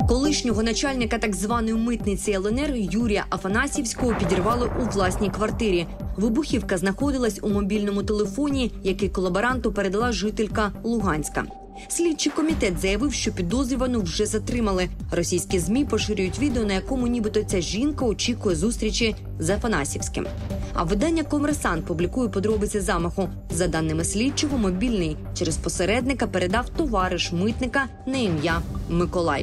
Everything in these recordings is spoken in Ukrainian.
Колишнього начальника так званої митниці ЛНР Юрія Афанасьєвського підірвали у власній квартирі. Вибухівка знаходилась у мобільному телефоні, який колаборанту передала жителька Луганська. Слідчий комітет заявив, що підозрювану вже затримали. Російські ЗМІ поширюють відео, на якому нібито ця жінка очікує зустрічі з Афанасьєвським. А видання «Комерсант» публікує подробиці замаху. За даними слідчого, мобільний через посередника передав товариш митника на ім'я Миколай.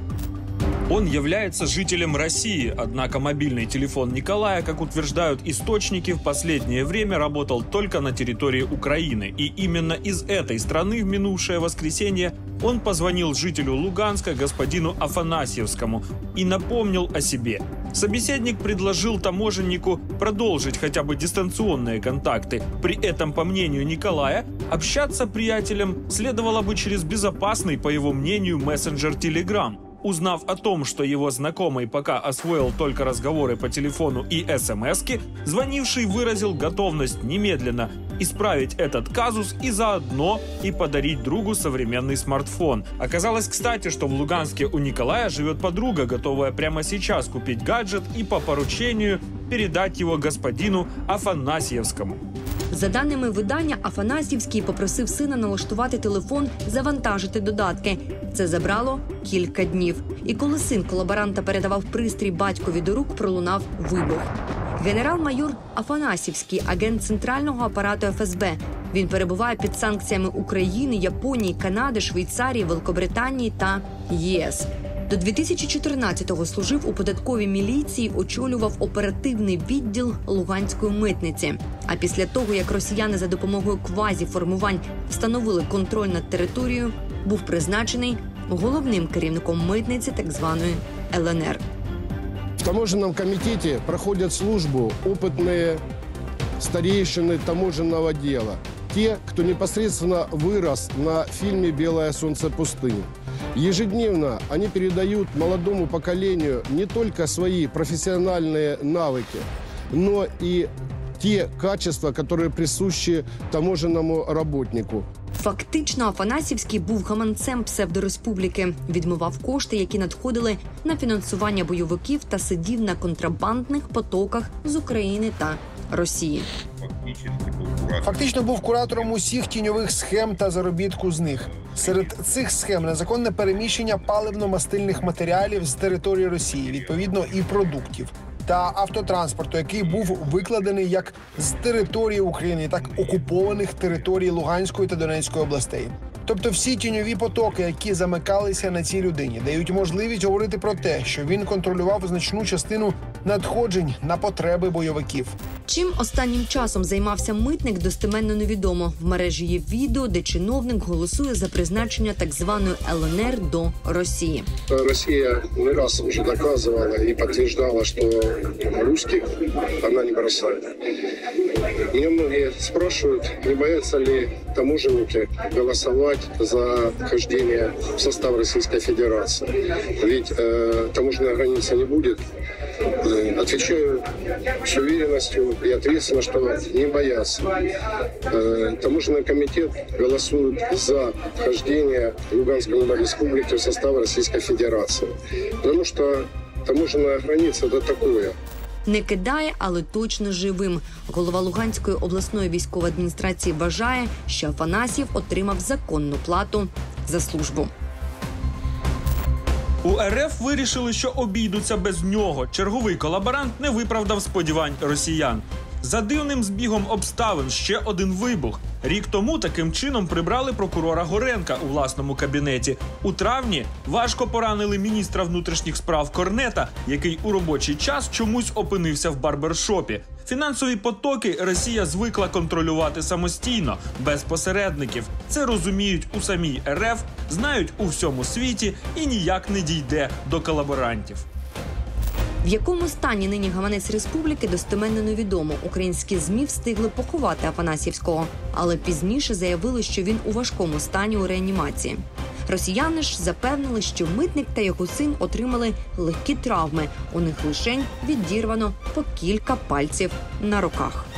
Он является жителем России, однако мобильный телефон Николая, как утверждают источники, в последнее время работал только на территории Украины. И именно из этой страны в минувшее воскресенье он позвонил жителю Луганска господину Афанасьевскому и напомнил о себе. Собеседник предложил таможеннику продолжить хотя бы дистанционные контакты. При этом, по мнению Николая, общаться приятелям следовало бы через безопасный, по его мнению, мессенджер Telegram. Узнав о том, что его знакомый пока освоил только разговоры по телефону и СМСки, звонивший выразил готовность немедленно исправить этот казус и заодно и подарить другу современный смартфон. Оказалось, кстати, что в Луганске у Николая живет подруга, готовая прямо сейчас купить гаджет и по поручению передать его господину Афанасьевскому. За даними видання, Афанасьєвський попросив сина налаштувати телефон, завантажити додатки. Це забрало кілька днів. І коли син колаборанта передавав пристрій батькові до рук, пролунав вибух. Генерал-майор Афанасьєвський – агент центрального апарату ФСБ. Він перебуває під санкціями України, Японії, Канади, Швейцарії, Великобританії та ЄС. До 2014-го служив у податковій міліції, очолював оперативний відділ Луганської митниці. А після того, як росіяни за допомогою квазі-формувань встановили контроль над територією, був призначений головним керівником митниці так званої ЛНР. В таможенном комитете проходят службу опытные старейшины таможенного дела. Те, кто непосредственно вырос на фильме «Белое солнце пустыни». Ежедневно они передают молодому поколению не только свои профессиональные навыки, но и те качества, которые присущи таможенному работнику. Фактично, Афанасьєвський був гаманцем псевдореспубліки, відмивав кошти, які надходили на фінансування бойовиків та сидів на контрабандних потоках з України та Росії. Фактично був куратором усіх тіньових схем та заробітку з них. Серед цих схем незаконне переміщення паливно-мастильних матеріалів з території Росії, відповідно і продуктів, та автотранспорту, який був викладений як з території України, так окупованих територій Луганської та Донецької областей. Тобто всі тіньові потоки, які замикалися на цій людині, дають можливість говорити про те, що він контролював значну частину надходжень на потреби бойовиків. Чим останнім часом займався митник, достеменно невідомо. В мережі є відео, де чиновник голосує за призначення так званої ЛНР до Росії. Россия не раз уже доказывала и подтверждала, что русских она не бросает. Меня многие спрашивают, не боятся ли таможенники голосовать за вхождение в состав Российской Федерации. Ведь таможенная граница не будет. Отвечаю с уверенностью и ответственно, что не боятся. Таможенный комитет голосует за вхождение Луганской республики в состав Российской Федерации. Потому что таможенная граница – это такое. Не кидає, але точно живим. Голова Луганської обласної військової адміністрації вважає, що Афанасьєв отримав законну плату за службу. У РФ вирішили, що обійдуться без нього. Черговий колаборант не виправдав сподівань росіян. За дивним збігом обставин ще один вибух. Рік тому таким чином прибрали прокурора Горенка у власному кабінеті. У травні важко поранили міністра внутрішніх справ Корнета, який у робочий час чомусь опинився в барбершопі. Фінансові потоки Росія звикла контролювати самостійно, без посередників. Це розуміють у самій РФ, знають у всьому світі і ніяк не дійде до колаборантів. В якому стані нині гаманець республіки, достеменно невідомо. Українські ЗМІ встигли поховати Афанасьєвського, але пізніше заявили, що він у важкому стані у реанімації. Росіяни ж запевнили, що митник та його син отримали легкі травми. У них лишень відірвано по кілька пальців на руках.